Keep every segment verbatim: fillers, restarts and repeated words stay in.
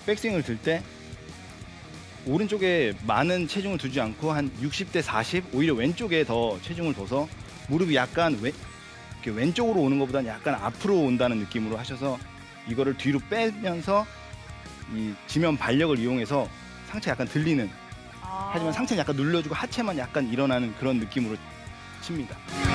백스윙을 들 때 오른쪽에 많은 체중을 두지 않고 한 육십 대 사십, 오히려 왼쪽에 더 체중을 둬서 무릎이 약간 왼, 이렇게 왼쪽으로 오는 것보다는 약간 앞으로 온다는 느낌으로 하셔서 이거를 뒤로 빼면서 이 지면 발력을 이용해서 상체 약간 들리는, 아. 하지만 상체는 약간 눌러주고 하체만 약간 일어나는 그런 느낌으로 칩니다.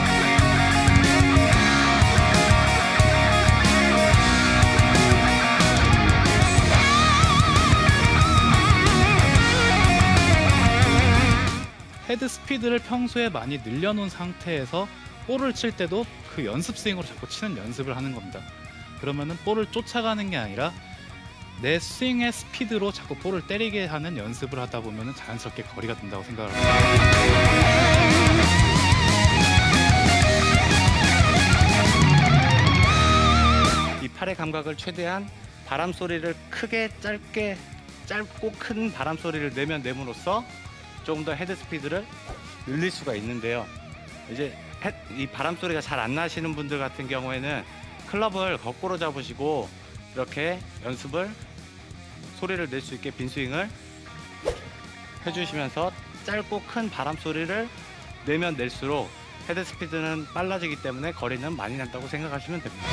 헤드 스피드를 평소에 많이 늘려놓은 상태에서 볼을 칠 때도 그 연습 스윙으로 자꾸 치는 연습을 하는 겁니다. 그러면은 볼을 쫓아가는 게 아니라 내 스윙의 스피드로 자꾸 볼을 때리게 하는 연습을 하다 보면은 자연스럽게 거리가 든다고 생각을 합니다. 이 팔의 감각을 최대한 바람 소리를 크게 짧게 짧고 큰 바람 소리를 내면 내므로써 조금 더 헤드 스피드를 늘릴 수가 있는데요. 이제 헤, 이 바람 소리가 잘 안 나시는 분들 같은 경우에는 클럽을 거꾸로 잡으시고 이렇게 연습을 소리를 낼 수 있게 빈스윙을 해주시면서 짧고 큰 바람 소리를 내면 낼수록 헤드 스피드는 빨라지기 때문에 거리는 많이 난다고 생각하시면 됩니다.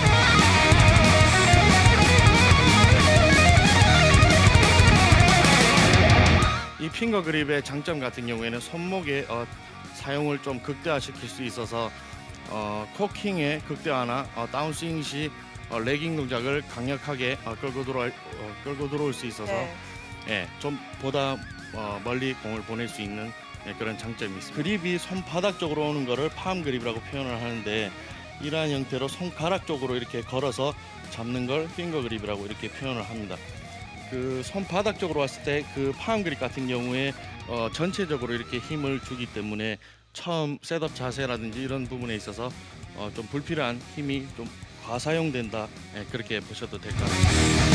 이 핑거 그립의 장점 같은 경우에는 손목의 어, 사용을 좀 극대화시킬 수 있어서 어, 코킹의 극대화나 어, 다운스윙 시 어, 레깅 동작을 강력하게 어, 끌고 들어올 어, 끌고 들어올 수 있어서 네. 예, 좀 보다 어, 멀리 공을 보낼 수 있는 예, 그런 장점이 있습니다. 그립이 손바닥 쪽으로 오는 거를 팜 그립이라고 표현을 하는데 이러한 형태로 손가락 쪽으로 이렇게 걸어서 잡는 걸 핑거 그립이라고 이렇게 표현을 합니다. 그 손바닥 쪽으로 왔을 때 그 팜 그립 같은 경우에 어, 전체적으로 이렇게 힘을 주기 때문에 처음 셋업 자세라든지 이런 부분에 있어서 어, 좀 불필요한 힘이 좀 과사용된다, 예, 그렇게 보셔도 될 것 같습니다.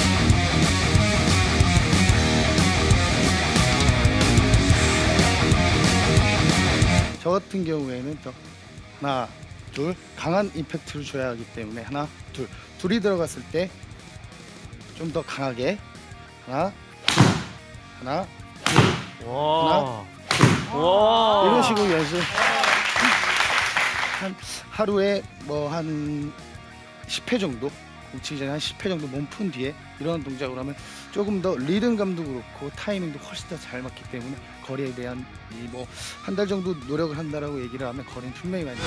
저 같은 경우에는 저 하나, 둘 강한 임팩트를 줘야 하기 때문에 하나, 둘 둘이 들어갔을 때 좀 더 강하게 하나, 하나, 와. 하나, 이런 식으로 연습. 한 하루에 뭐 한 십 회 정도, 공치기 전에 한 십 회 정도 몸 푼 뒤에 이런 동작을 하면 조금 더 리듬감도 그렇고 타이밍도 훨씬 더 잘 맞기 때문에 거리에 대한 이 뭐 한 달 정도 노력을 한다라고 얘기를 하면 거리는 분명히 많이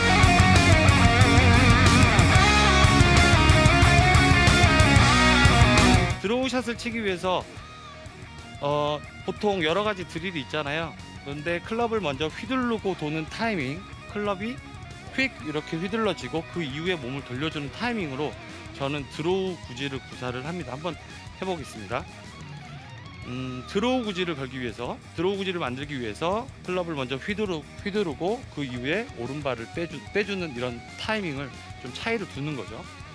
드로우샷을 치기 위해서 어, 보통 여러 가지 드릴이 있잖아요. 그런데 클럽을 먼저 휘두르고 도는 타이밍, 클럽이 휙 이렇게 휘둘러지고 그 이후에 몸을 돌려주는 타이밍으로 저는 드로우 구질을 구사를 합니다. 한번 해보겠습니다. 음, 드로우 구질을 걸기 위해서, 드로우 구질을 만들기 위해서 클럽을 먼저 휘두르, 휘두르고 그 이후에 오른발을 빼주, 빼주는 이런 타이밍을 좀 차이를 두는 거죠.